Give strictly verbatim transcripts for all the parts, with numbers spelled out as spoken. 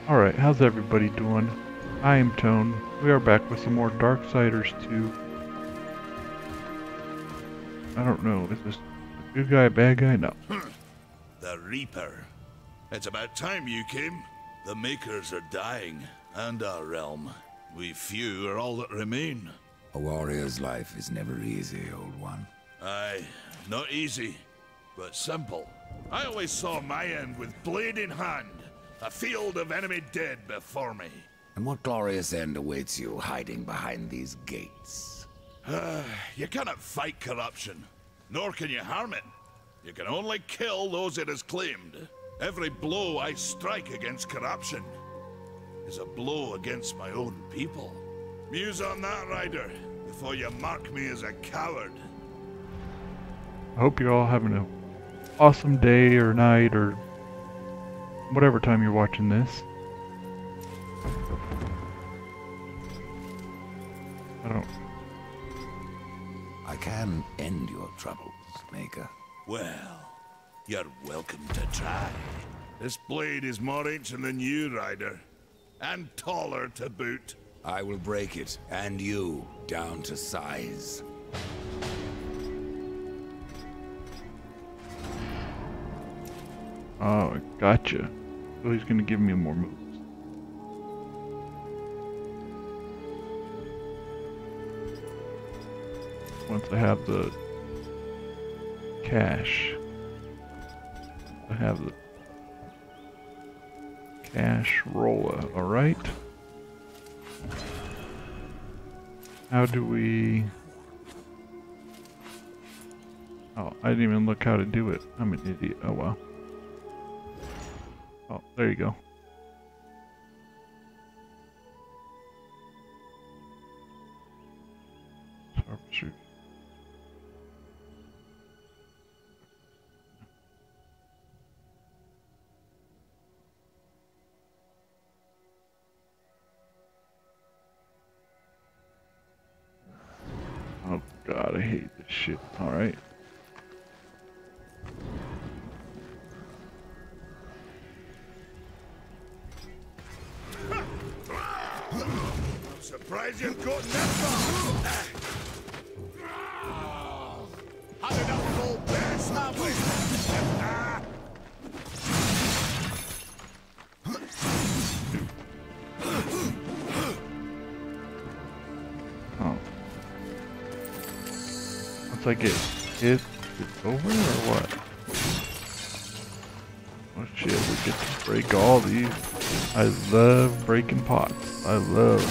Alright, how's everybody doing? I am Tone. We are back with some more Darksiders two. I don't know, is this a good guy, bad guy? No. The Reaper. It's about time you came. The Makers are dying, and our realm. We few are all that remain. A warrior's life is never easy, old one. Aye, not easy, but simple. I always saw my end with blade in hand. A field of enemy dead before me. And what glorious end awaits you hiding behind these gates? You cannot fight corruption, nor can you harm it. You can only kill those it has claimed. Every blow I strike against corruption is a blow against my own people. Muse on that, Ryder, before you mark me as a coward. I hope you're all having an awesome day or night or whatever time you're watching this. I don't... I can end your troubles, Maker. Well, you're welcome to try. This blade is more ancient than you, Ryder. And taller to boot. I will break it, and you, down to size. Oh, gotcha. So he's gonna give me more moves. Once I have the cash. I have the cash rolla, alright? How do we... Oh, I didn't even look how to do it. I'm an idiot. Oh well. Oh, there you go. Sharpshooter. Oh god, I hate this shit. Alright. Surprised you've gotten that far. Had enough full bears, have we? Oh. Once I get hit, it's over or what? Oh shit, we get to break all these. I love breaking pots. I love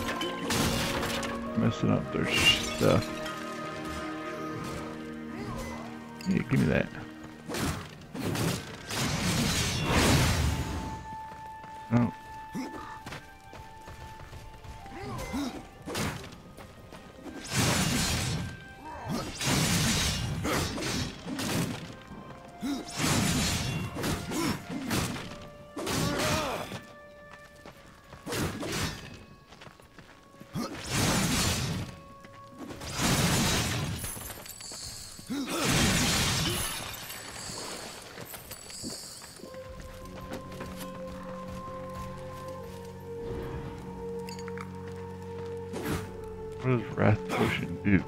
messing up their stuff. Yeah, give me that. Oh. What does Wrath Potion do?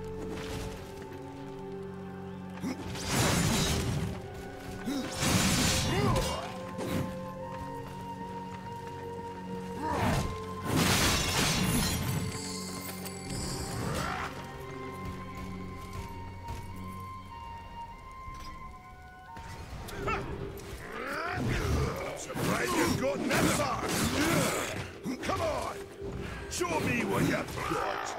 Surprised you've gotten that far. Come on. Show me what you've got.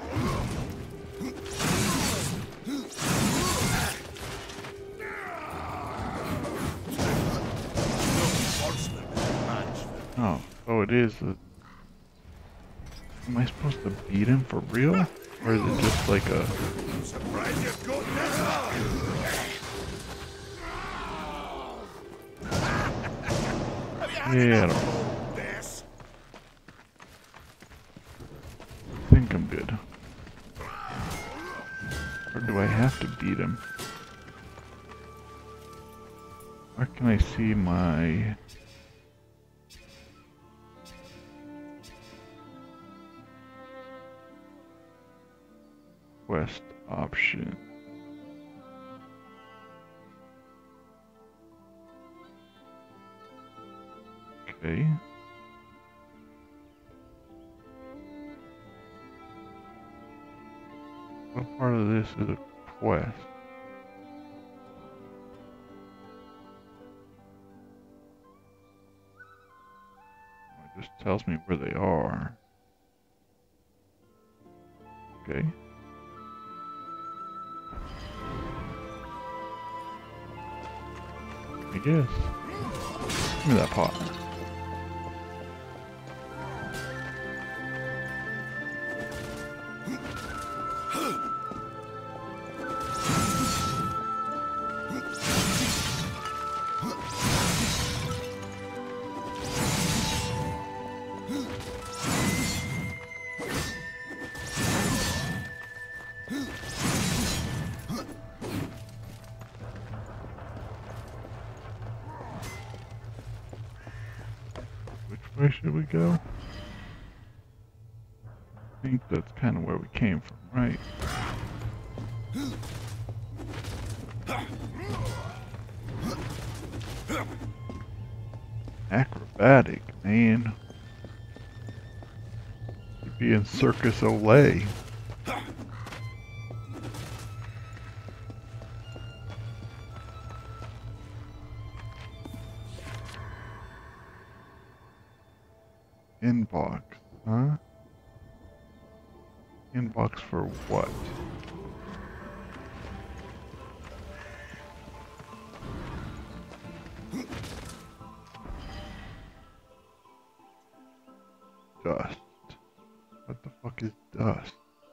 Oh, oh it is. A... Am I supposed to beat him for real? Or is it just like a... Surprised you've gotten that far. Yeah, I don't think I'm good. Or do I have to beat him? Where can I see my... quest option. Okay. What part of this is a quest? It just tells me where they are. Okay. I guess. Give me that pot. Where should we go? I think that's kind of where we came from, right? Acrobatic, man. You'd be in Circus Olay. Inbox, huh? Inbox for what? Dust. What the fuck is dust?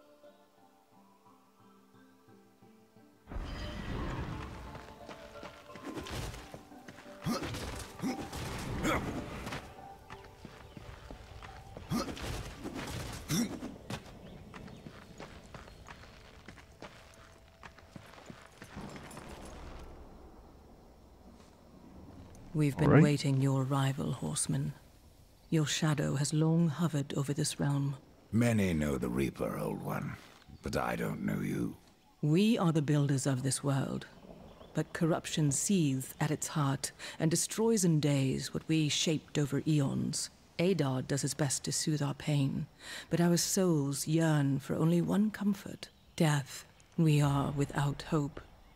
We've been Right. waiting your arrival, Horseman. Your shadow has long hovered over this realm. Many know the Reaper, Old One, but I don't know you. We are the builders of this world, but corruption seethes at its heart and destroys in days what we shaped over eons. Adar does his best to soothe our pain, but our souls yearn for only one comfort: death. We are without hope.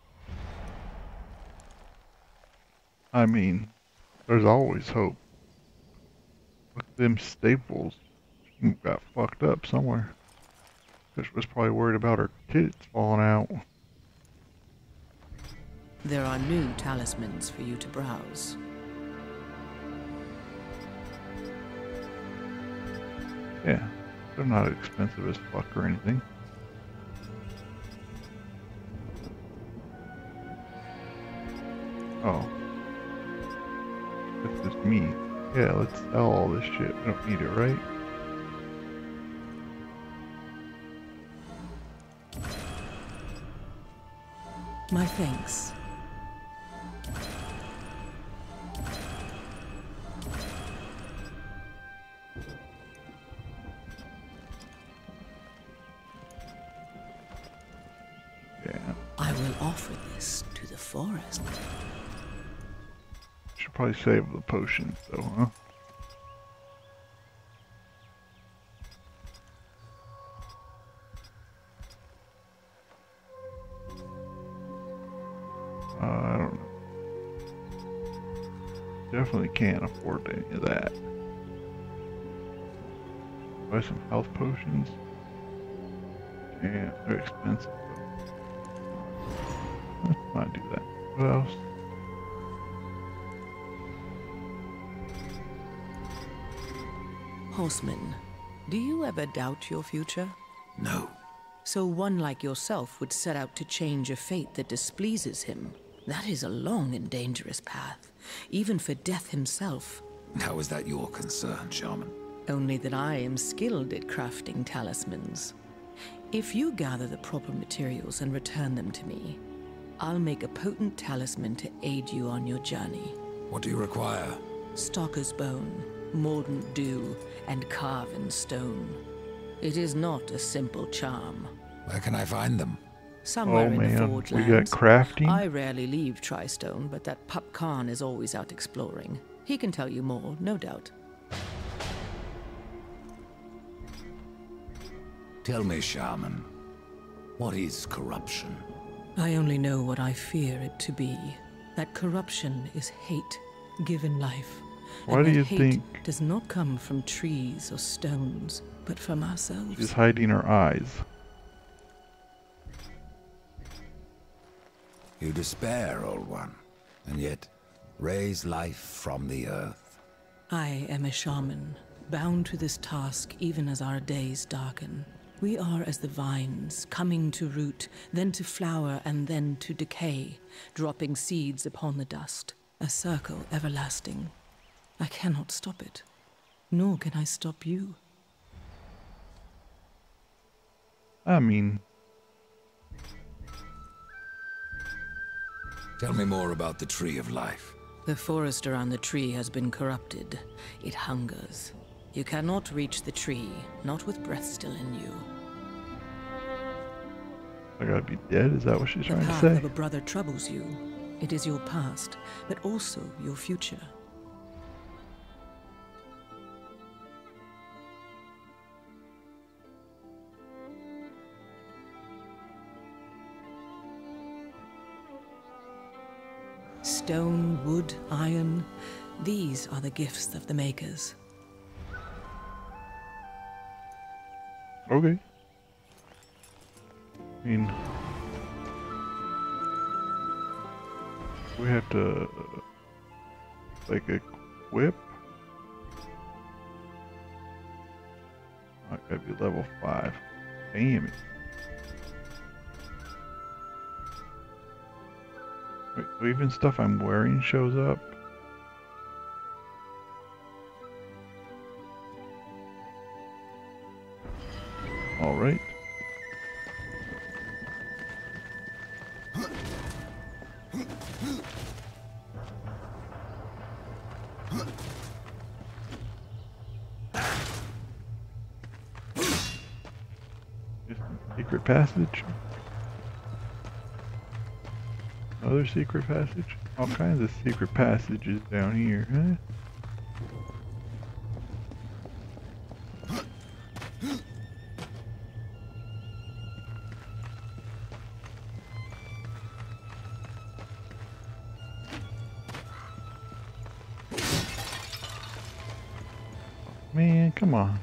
I mean, there's always hope. Look, them Staples got fucked up somewhere. Fish was probably worried about her tits falling out. There are new talismans for you to browse. Yeah, they're not expensive as fuck or anything. Oh. This is me. Yeah, let's sell all this shit. We don't need it, right? My thanks. Yeah. I will offer this to the forest. Should probably save the potions though, huh? Uh, I don't know. Definitely can't afford any of that. Buy some health potions. Yeah, they're expensive. Let's not do that. What else? Horseman, do you ever doubt your future? No. So one like yourself would set out to change a fate that displeases him. That is a long and dangerous path, even for Death himself. How is that your concern, Shaman? Only that I am skilled at crafting talismans. If you gather the proper materials and return them to me, I'll make a potent talisman to aid you on your journey. What do you require? Stalker's bone, mordant dew, and carven stone. It is not a simple charm. Where can I find them? Somewhere Oh in the man, Forge we got lands. crafting. I rarely leave Tristone, but that pup Khan is always out exploring. He can tell you more, no doubt. Tell me, Shaman, what is corruption? I only know what I fear it to be. That corruption is hate, given life. Why and do that you hate think does not come from trees or stones, but from ourselves? she's hiding her eyes? You despair, old one, and yet raise life from the earth. I am a shaman, bound to this task even as our days darken. We are as the vines, coming to root, then to flower, and then to decay, dropping seeds upon the dust. A circle everlasting. I cannot stop it, nor can I stop you. I mean, Tell me more about the Tree of Life. The forest around the tree has been corrupted. It hungers. You cannot reach the tree, not with breath still in you. I gotta be dead? Is that what she's The trying to path say? of a brother troubles you. It is your past, but also your future. Stone, wood, iron, these are the gifts of the makers. Okay. I mean, we have to, uh, like, equip. I gotta be level five. Damn it. Wait, so even stuff I'm wearing shows up? Alright. Secret passage. Another secret passage. All kinds of secret passages down here, huh? Man, come on.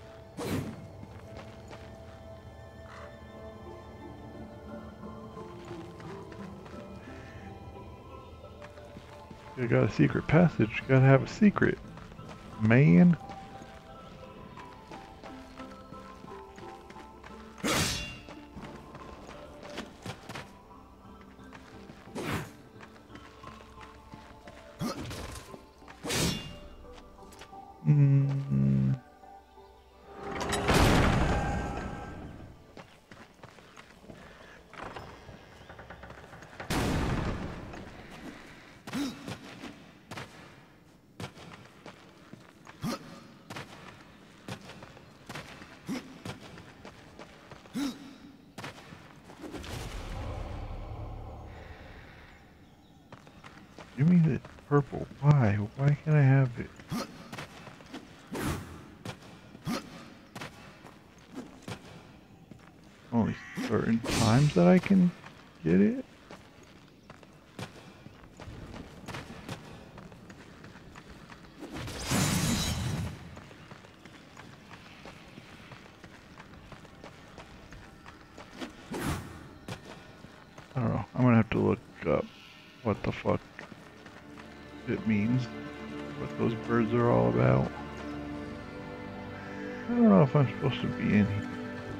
You got a secret passage, you gotta have a secret. Man. Mm. Give me the purple. Why? Why can't I have it? Only certain times that I can get it? I don't know. I'm gonna have to look up what the fuck it means, what those birds are all about. I don't know if I'm supposed to be in here.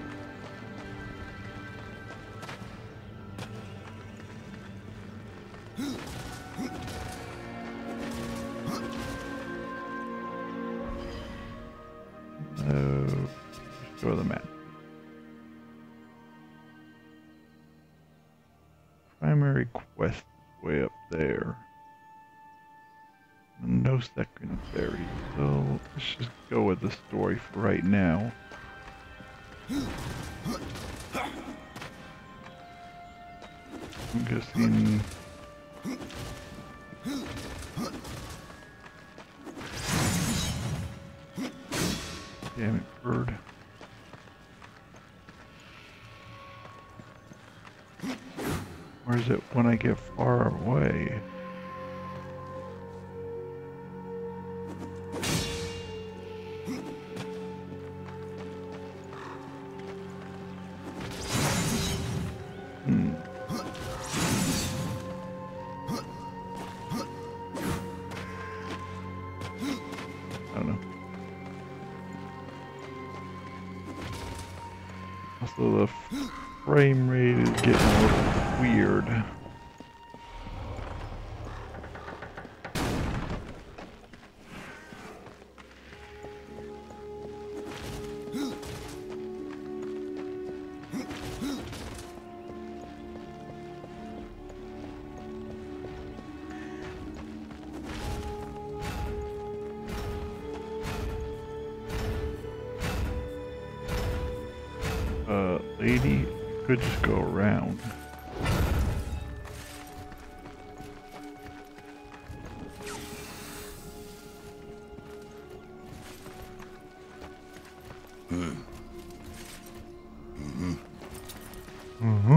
No, restore the map. Primary quest is way up there. No secondary, so let's just go with the story for right now. I'm guessing. Damn it, bird. Where is it when I get far away? Hmm. I don't know. Also, the frame rate is getting a little weird. Uh, lady could just go around. Hmm. Mm-hmm. Mm-hmm.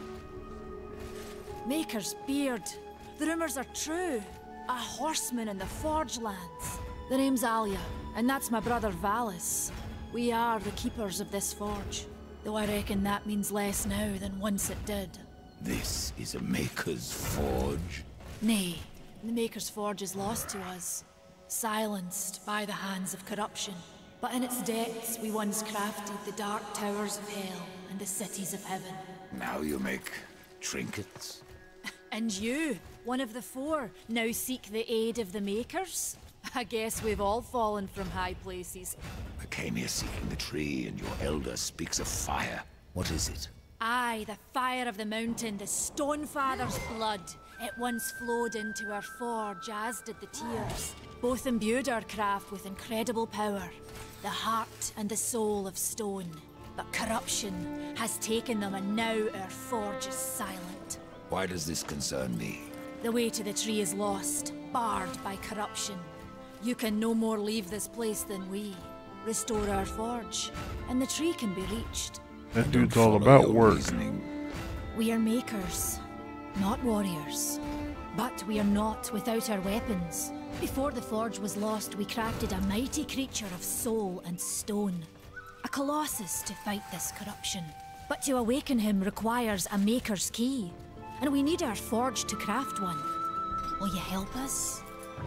Maker's beard. The rumors are true. A horseman in the Forge lands. The name's Alia, and that's my brother Valis. We are the keepers of this forge. Though I reckon that means less now than once it did. This is a Maker's Forge. Nay, the Maker's Forge is lost to us. Silenced by the hands of corruption. But in its depths we once crafted the dark towers of hell and the cities of heaven. Now you make trinkets? And you, one of the four, now seek the aid of the Makers? I guess we've all fallen from high places. I came here seeking the tree, and your elder speaks of fire. What is it? Aye, the fire of the mountain, the Stonefather's blood. It once flowed into our forge, as did the tears. Both imbued our craft with incredible power. The heart and the soul of stone. But corruption has taken them, and now our forge is silent. Why does this concern me? The way to the tree is lost, barred by corruption. You can no more leave this place than we. Restore our forge, and the tree can be reached. That I dude's don't all follow about your work. reasoning. We are makers, not warriors. But we are not without our weapons. Before the forge was lost, we crafted a mighty creature of soul and stone. A colossus to fight this corruption. But to awaken him requires a maker's key. And we need our forge to craft one. Will you help us?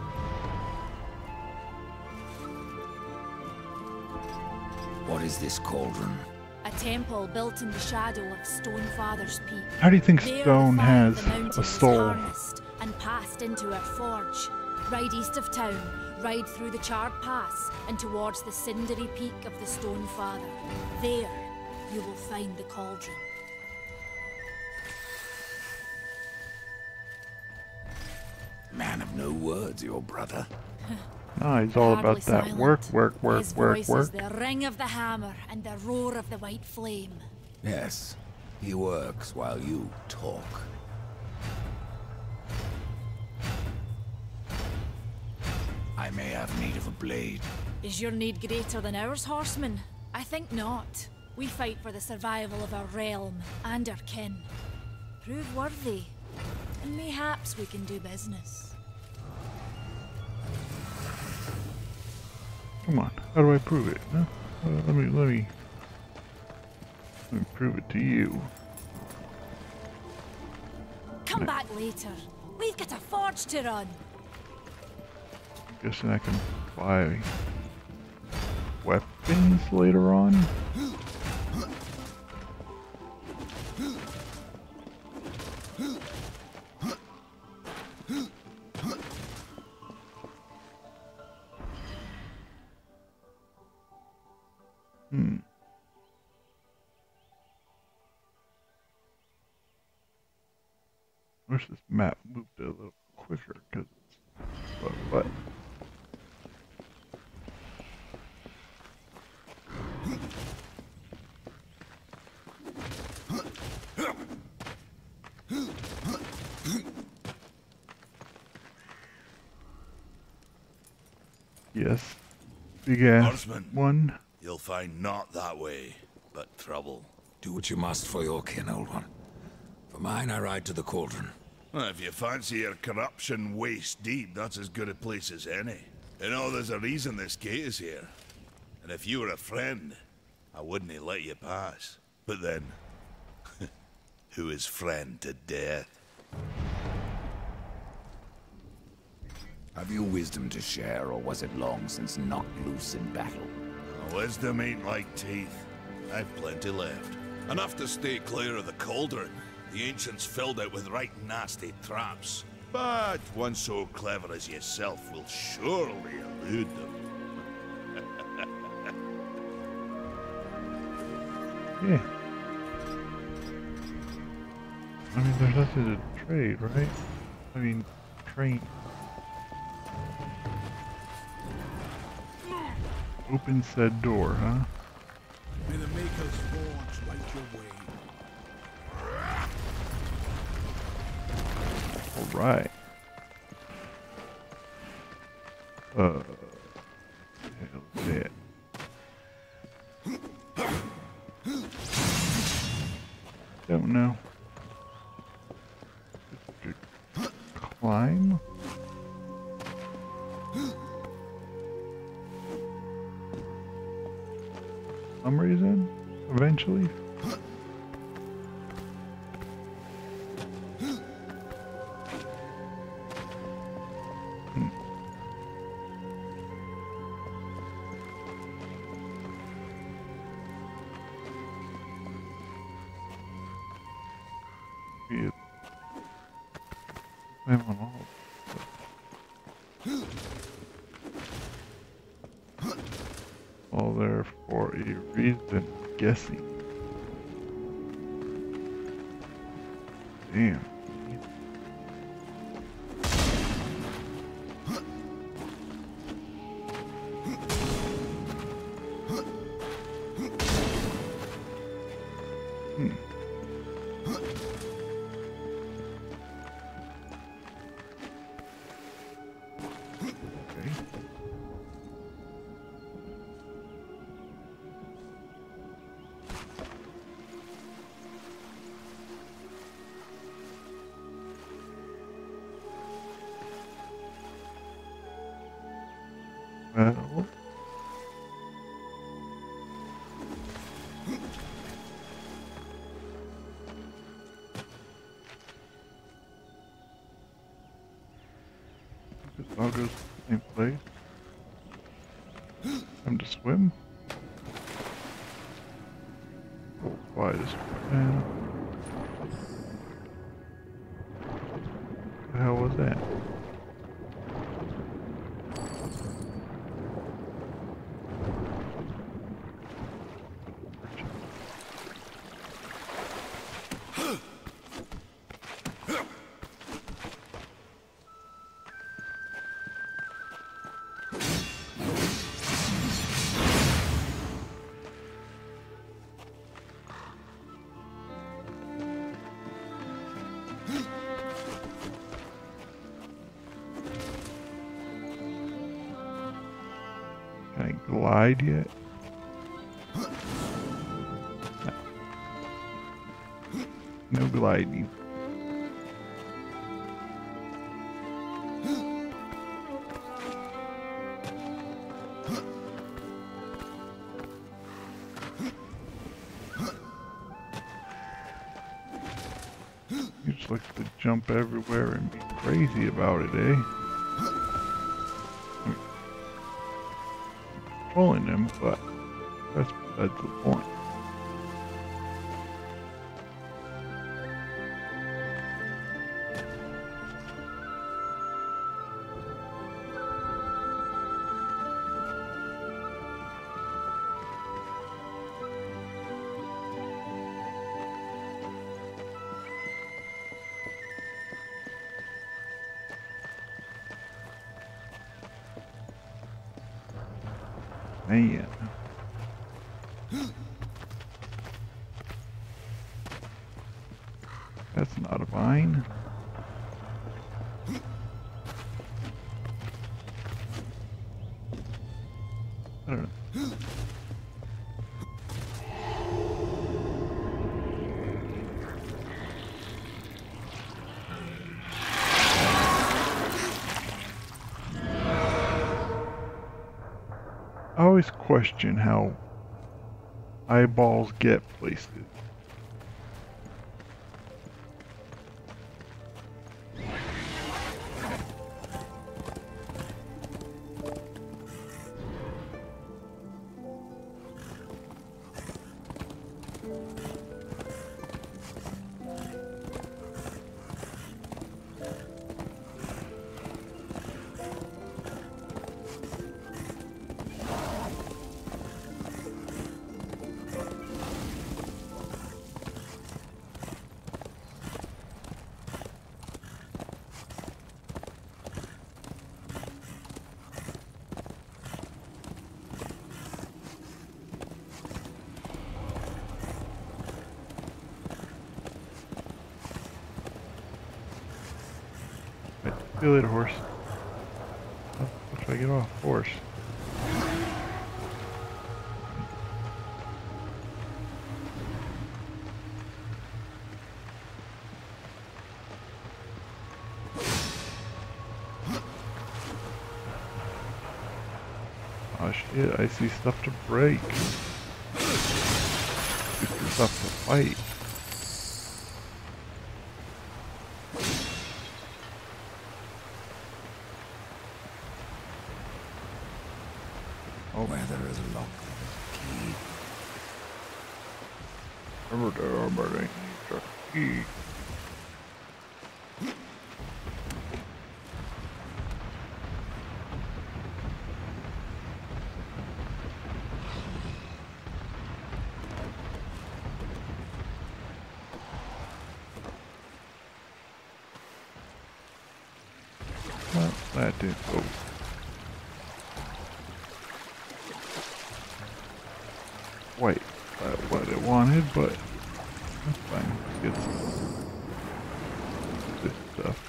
What is this cauldron? A temple built in the shadow of Stonefather's Peak. How do you think There the stone fire has of the mountain a was soul? harnessed and passed into our forge. Ride east of town, ride through the charred pass, and towards the cindery peak of the Stonefather. There, you will find the cauldron. Man of no words, your brother. No, he's all Hardly about that silent. work, work, work, His work, voice work. is the ring of the hammer and the roar of the white flame. Yes, he works while you talk. I may have need of a blade. Is your need greater than ours, horseman? I think not. We fight for the survival of our realm and our kin. Prove worthy, and mayhaps we can do business. Come on, how do I prove it? Huh? Uh, let me, let me, let me prove it to you. Come back later. We've got a forge to run. Guessing I can buy weapons later on. Hmm. Wish this map moved a little quicker, because it's what, what? Yes. Big ass Horseman. one. You'll find naught that way, but trouble. Do what you must for your kin, old one. For mine, I ride to the cauldron. Well, if you fancy your corruption waist deep, that's as good a place as any. You know, there's a reason this gate is here. And if you were a friend, I wouldn't let you pass. But then, who is friend to death? Have you wisdom to share, or was it long since knocked loose in battle? Wisdom ain't like teeth. I've plenty left. Enough to stay clear of the cauldron. The ancients filled it with right nasty traps. But one so clever as yourself will surely elude them. Yeah. I mean, there's nothing to trade, right? I mean, train. Open said door, huh? May the Maker's forge light your way. Alright. Uh. Hell's that? Don't know. Climb? Some reason? Eventually? Hmm. Yeah. I'm on all. All there for a reason, guessing. Damn. Hmm. Okay. Well, this all goes to the same place. Time to swim. Oh, why this man? What the hell was that? Can I glide yet? No gliding. You just like to jump everywhere and be crazy about it, eh? Controlling him, but that's that's the point. Man. That's not a vine. I don't know. I always question how eyeballs get places. See you later, horse. How the fuck do I get off horse? Oh shit, I see stuff to break. I see stuff to fight. Where there is a lock, there is a key. Remember the armor, the key. Well, that didn't go. Wait, that's what I wanted, but that's fine. Get some this stuff.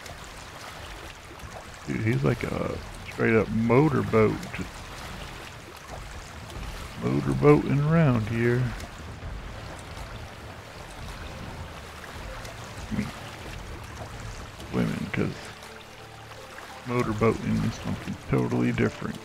Dude, he's like a straight up motorboat, just motorboating around here. I mean, swimming, because motorboating is something totally different.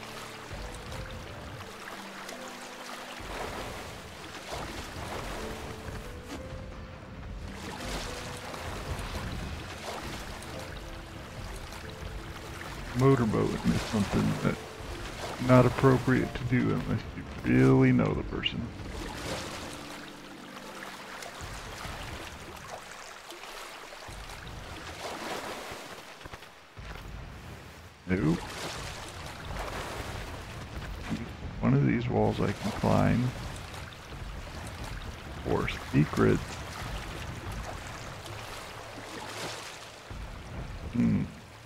Motorboating is something that's not appropriate to do unless you really know the person. Nope. One of these walls I can climb. For secrets. Hmm.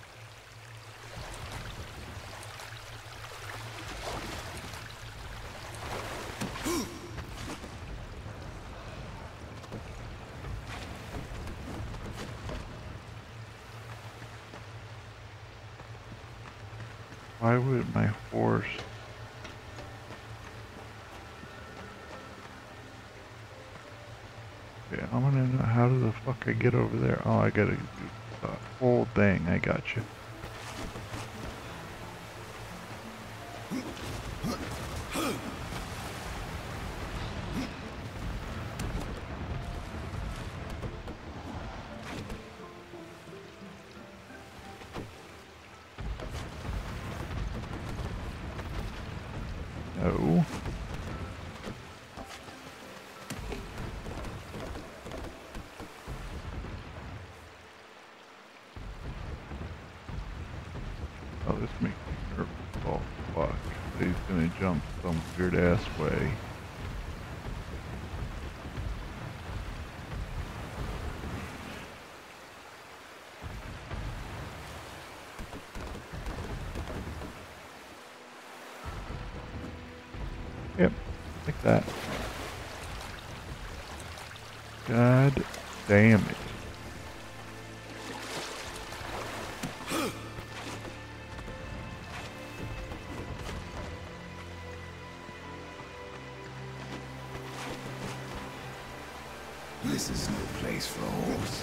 Why would my horse... Okay, I wanna know how the fuck I get over there. Oh, I gotta do the whole thing. I got you. No. Oh, this makes me nervous. Oh, fuck. He's gonna jump some weird ass way. Yep, like that. God damn it. This is no place for a horse.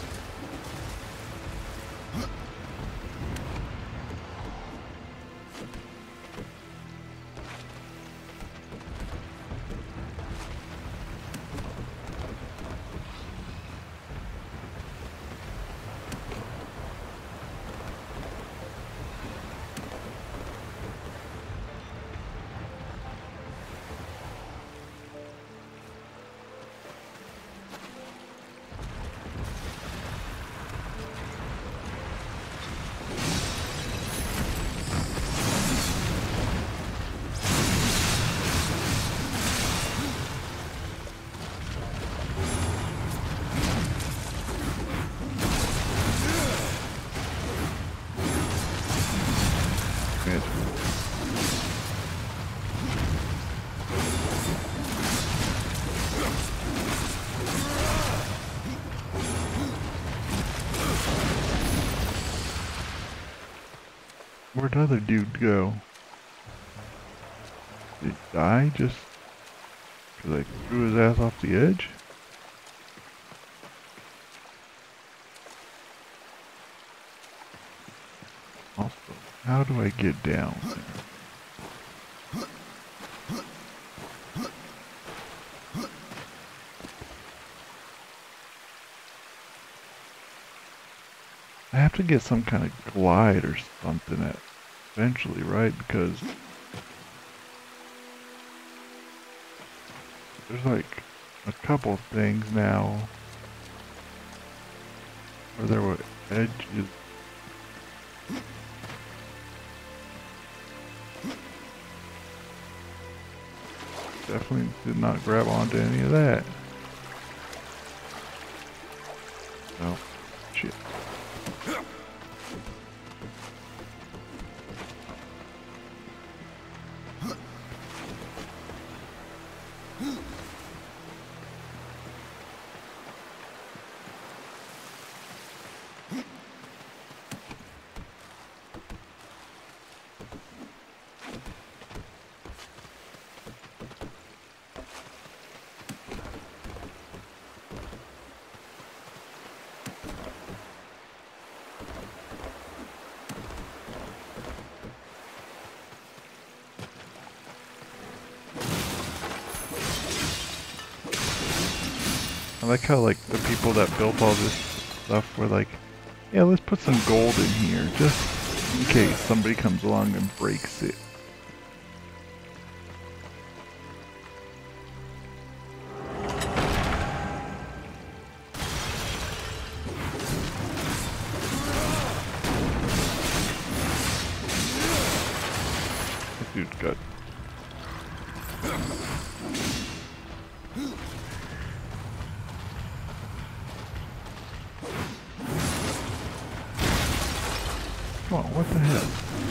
Where'd the other dude go? Did he die just because I threw his ass off the edge? Also, how do I get down there? I have to get some kind of glide or something at eventually, right? Because there's like a couple things now where there were edges. Definitely did not grab onto any of that. Oh, shit. I like how like the people that built all this stuff were like, yeah, let's put some gold in here just in case somebody comes along and breaks it. That dude's got Come on, what the hell?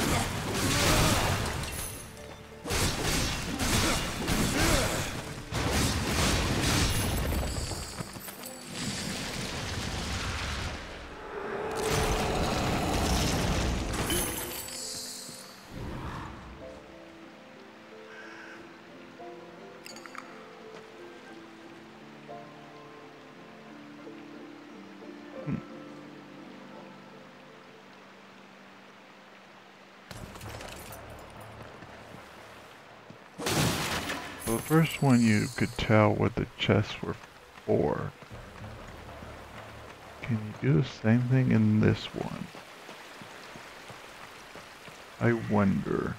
So the first one you could tell what the chests were for. Can you do the same thing in this one? I wonder.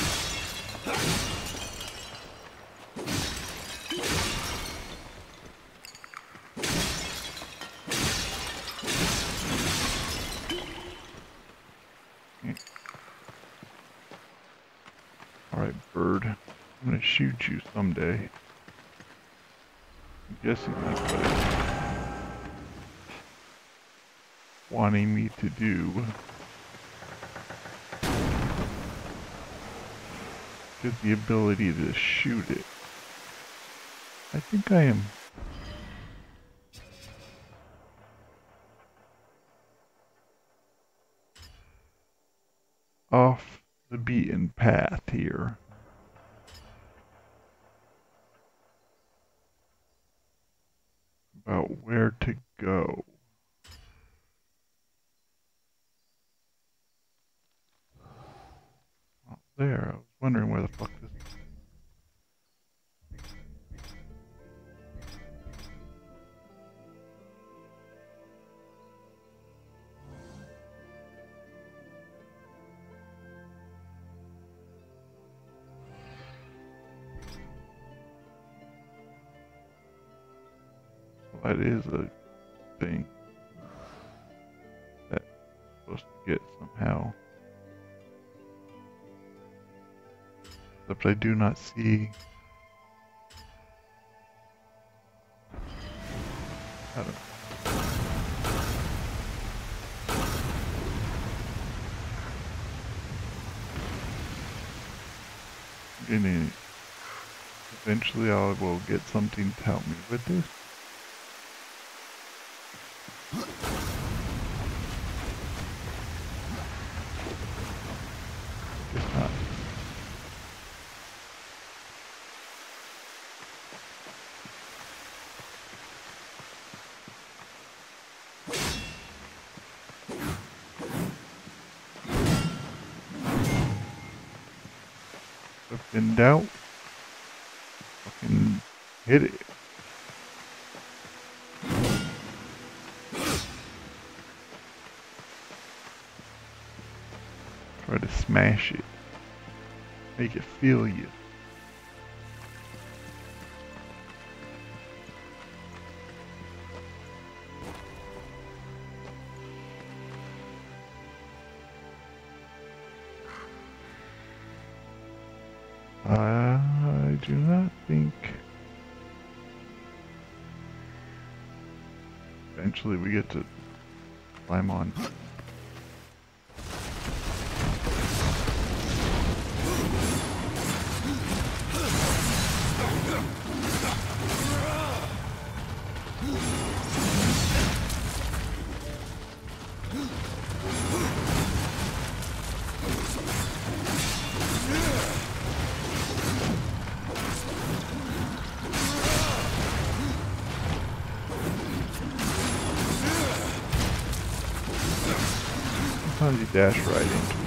Alright, bird. I'm gonna shoot you someday. I'm guessing that's what it's wanting me to do. Get the ability to shoot it. I think I am. Off the beaten path here. about where to go. Oh, there. I was wondering where the fuck this is. That is a thing that I'm supposed to get somehow. Except I do not see. I don't know. Getting, eventually I will get something to help me with this. Guess not. If in doubt, fucking hit it. Try to smash it. Make it feel you. I do not think eventually we get to climb on. Sometimes you dash right into it.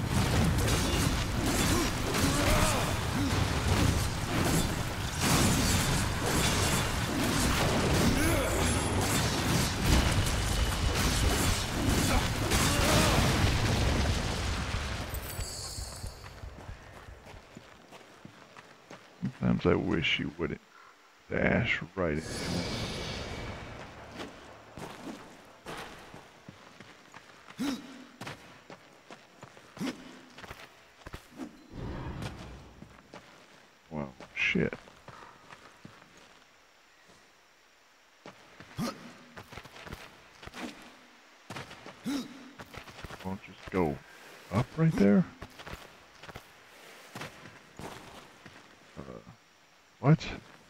Sometimes I wish you wouldn't dash right into it. Well, shit. Won't just go up right there? Uh, what?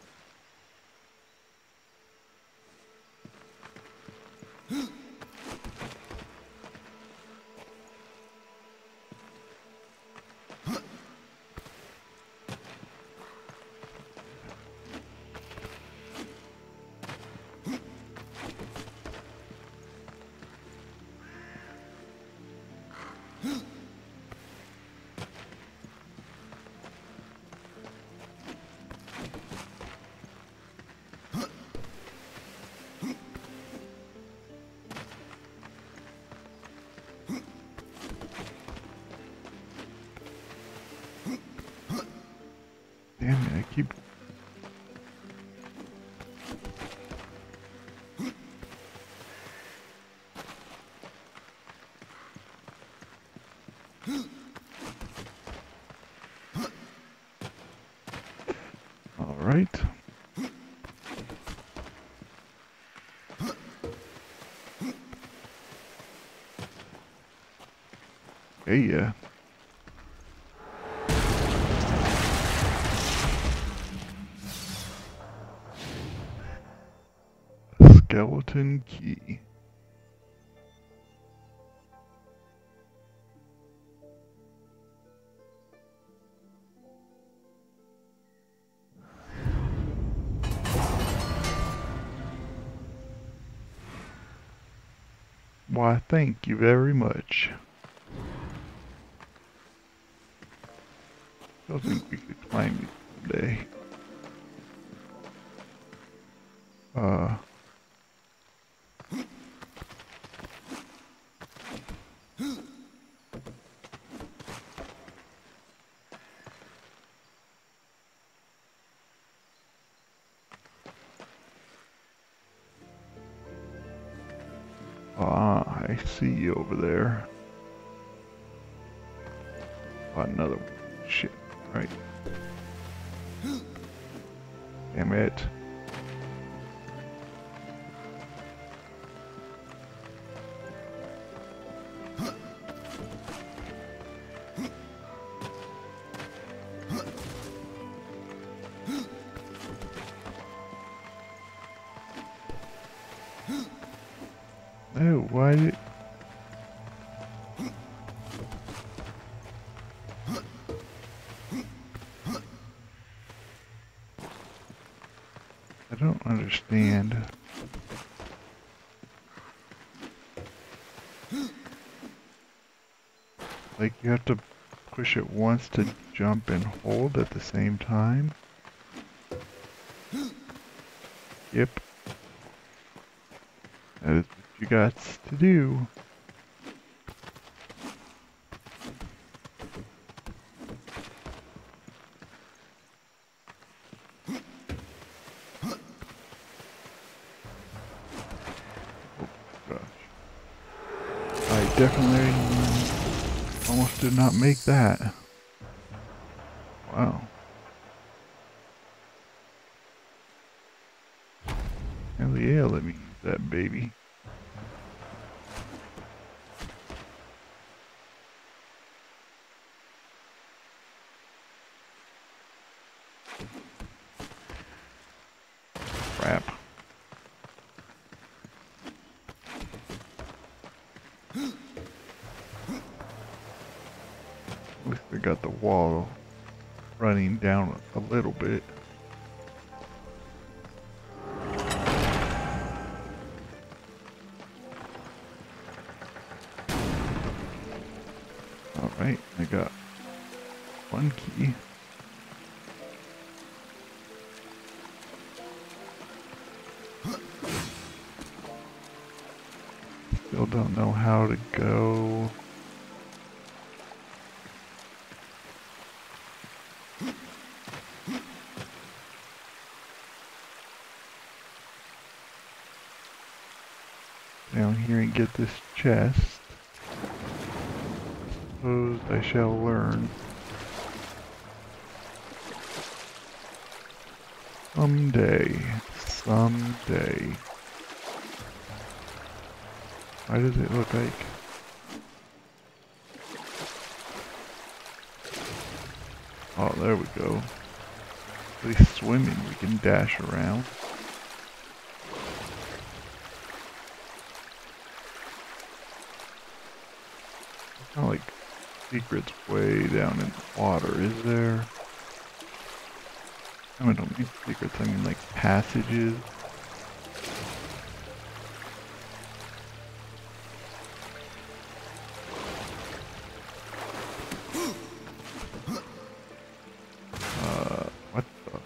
Damn it, I keep... All right. Hey, yeah. Skeleton key. Why, thank you very much. I don't think we could climb it someday. Uh... Ah, I see you over there. Oh, another one. Shit. Right. Damn it. Oh, why did... I don't understand. Like, you have to push it once to jump and hold at the same time? Yep. That is what you got to do. Oh gosh. I definitely almost did not make that. Wow. Hell yeah, let me use that baby. Crap. At least I got the wall running down a little bit. Alright, I got one key. Still don't know how to go. Down here and get this chest. Suppose I shall learn. Someday. Someday. Why does it look like... Oh, there we go. At least swimming, we can dash around. It's not like secrets way down in the water, is there? I mean, I don't mean secrets, I mean like passages. Uh, what the?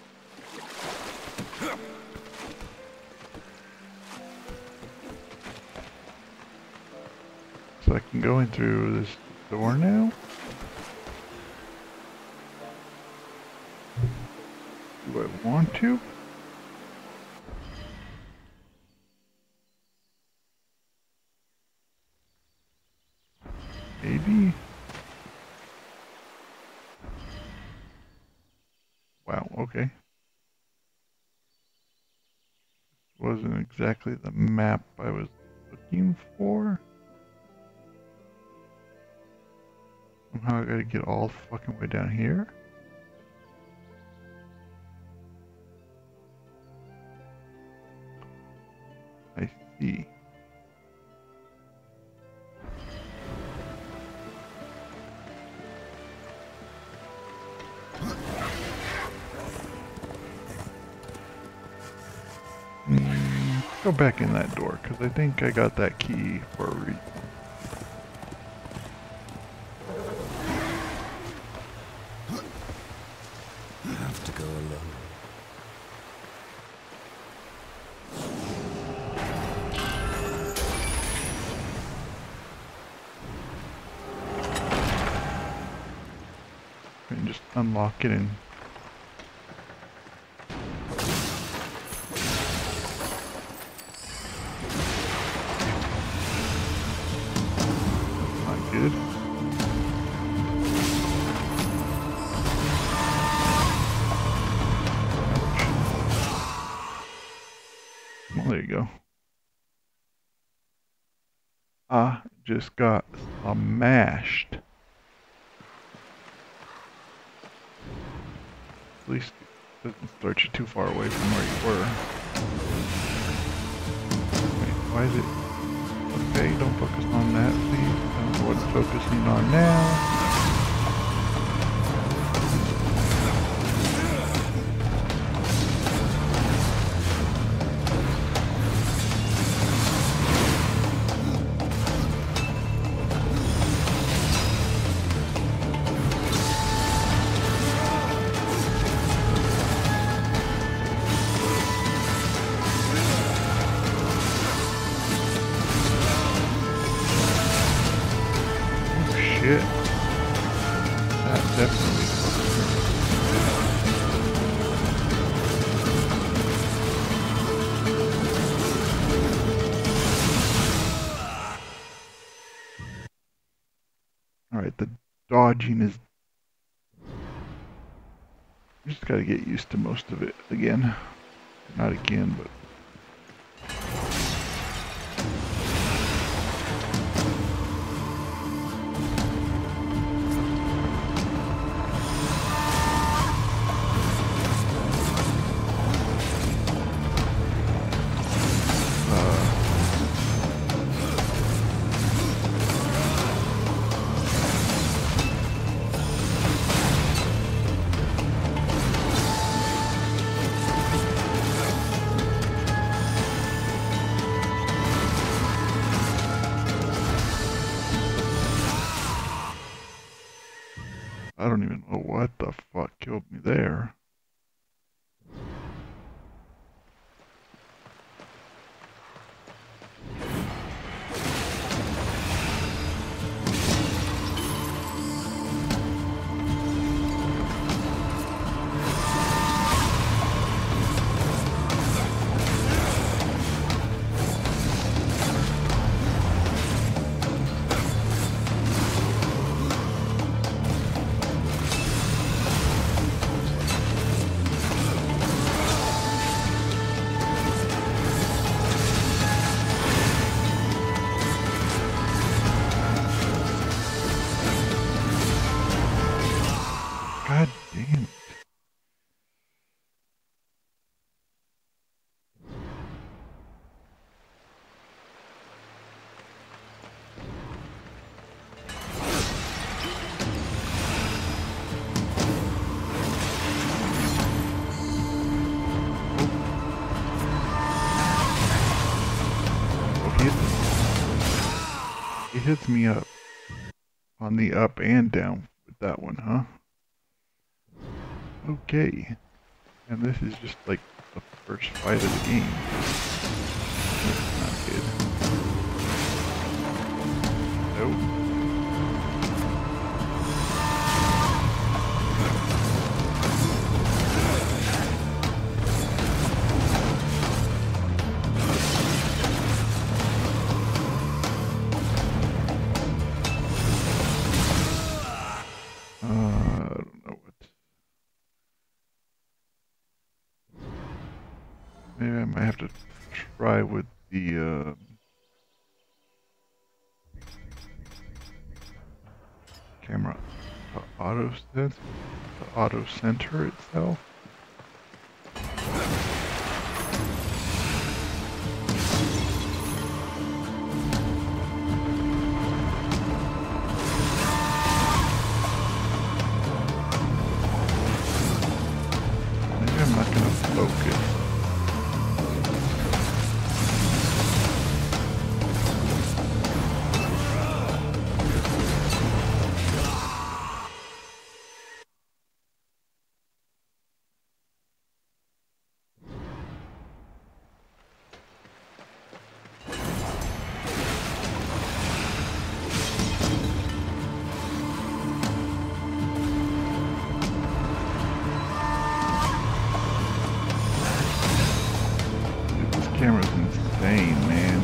So I can go in through this door now? Do I want to? Maybe? Wow, okay. Wasn't exactly the map I was looking for. Somehow I gotta get all the fucking way down here. I see. Hmm. Go back in that door, because I think I got that key for a reason. I have to go alone. And just unlock it and... Not good. Well, there you go. I just got smashed. At least it doesn't start you too far away from where you were. Wait, why is it? Okay, don't focus on that, please. I don't know what it's focusing on now. Shit. That definitely Alright, the dodging is... You just gotta get used to most of it again. Not again, but... I don't even know what the fuck killed me there. God damn it. Oh, he hits, he hits me up on the up and down with that one, huh? Okay, and this is just like the first fight of the game. Not good. Nope. Uh, I don't know what. Maybe I might have to try with the, uh, camera to auto sense, to auto center itself. Maybe I'm not gonna focus. camera's insane, man.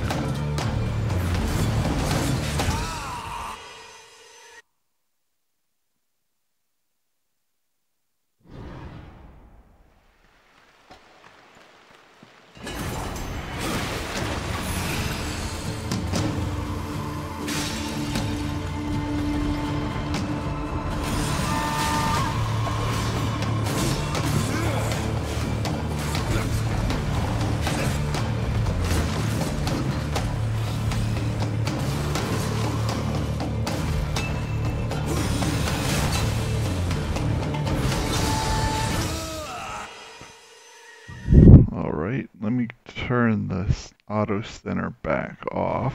Alright, let me turn this auto center back off.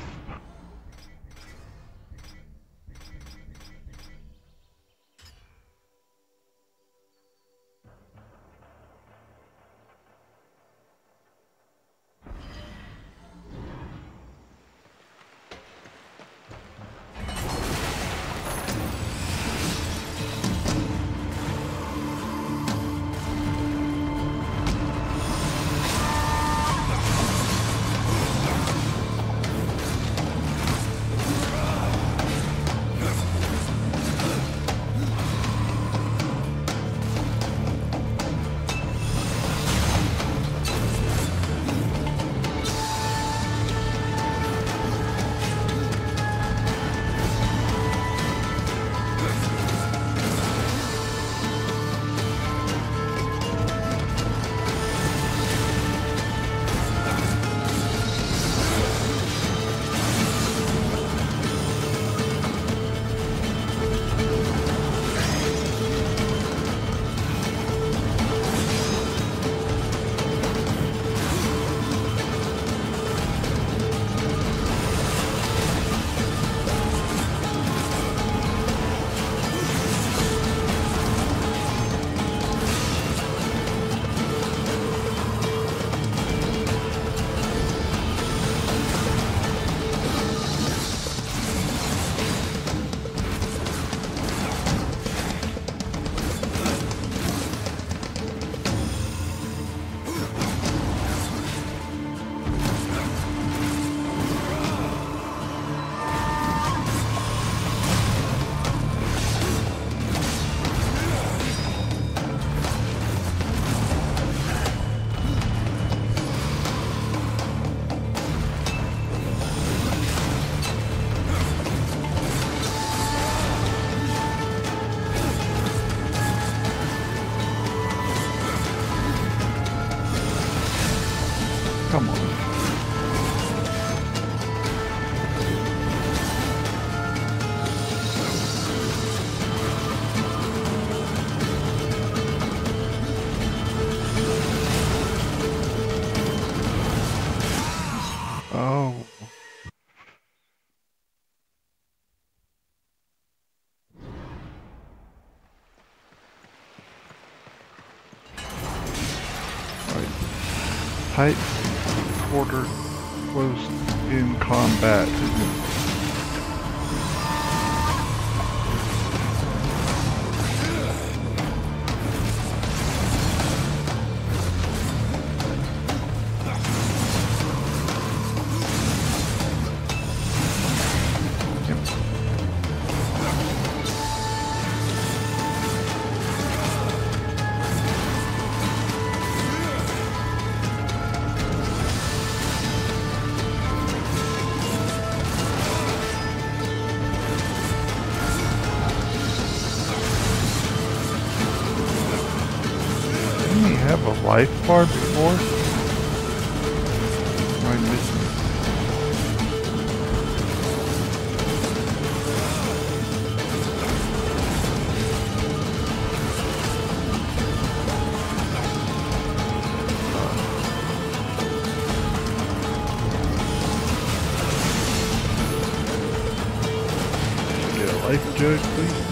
Come on. Oh. Right. Tight quarter close in combat, isn't it? Didn't he have a life bar before? Am I missing? Get a life jug, please.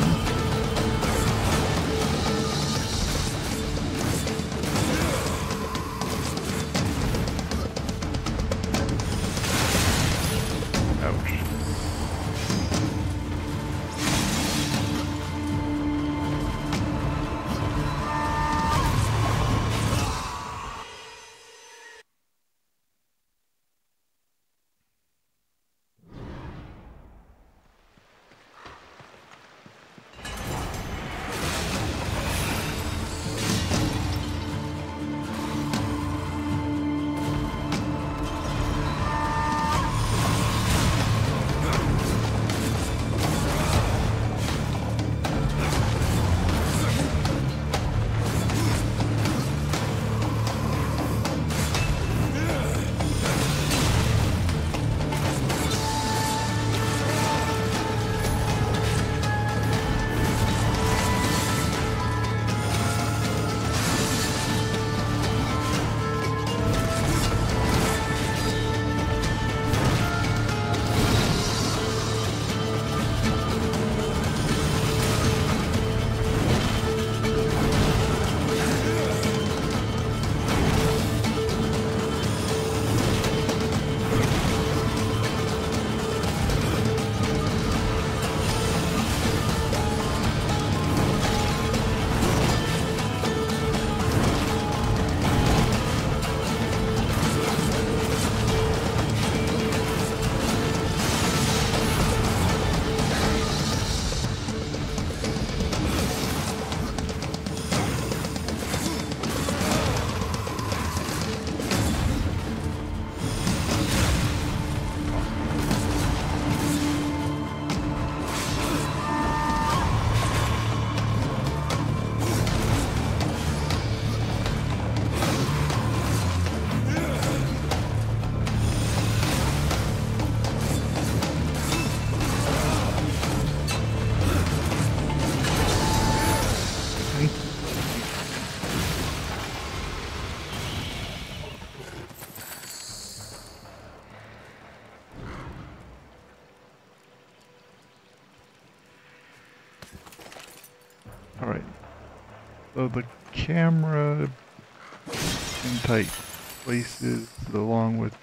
So the camera in tight places, along with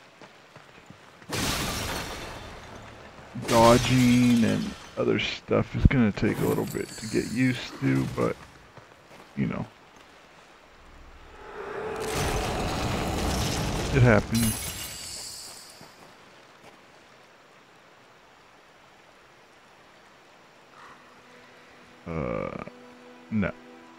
dodging and other stuff, is going to take a little bit to get used to, but, you know, it happens. Uh, no.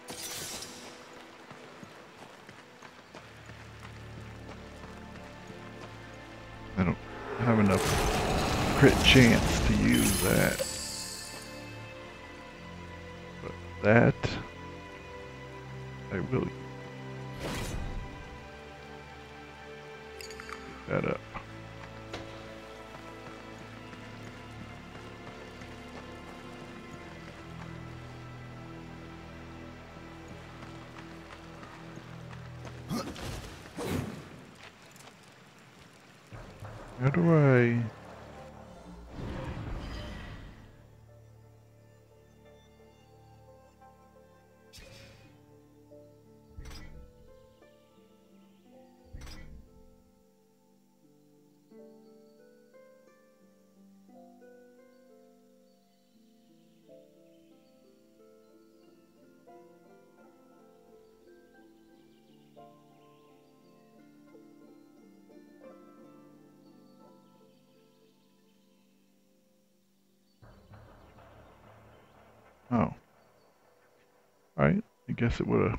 I don't have enough crit chance to use that. But that, I will use. Pick that up. How do I... Oh. Alright, I guess it would have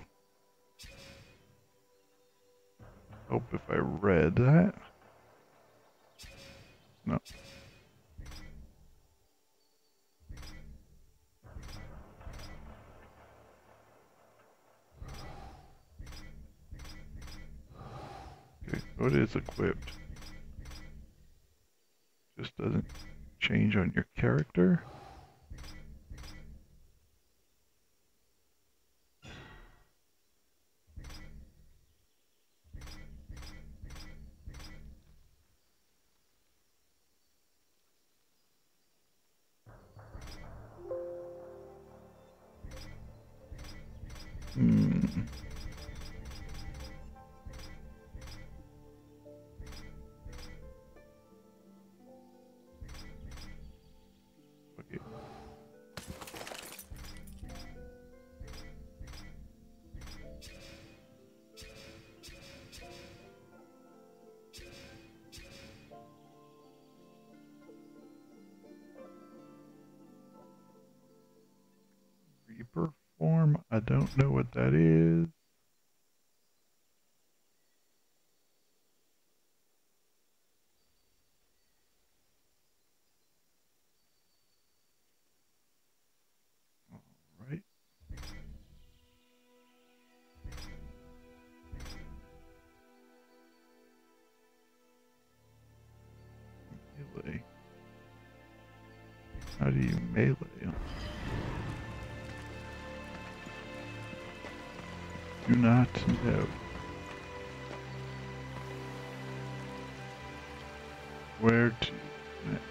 helped if I read that. No. Okay, so it is equipped. Just doesn't change on your character. Hmm. Okay. Reaper form, I don't know what that is. Right. Melee. How do you melee? Do not know. Where to next?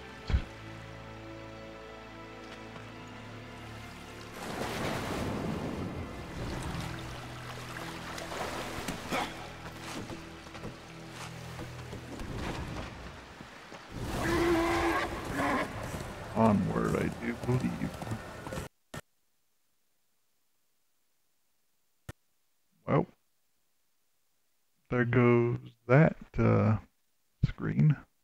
Onward, I do believe. Well, there goes that uh, screen.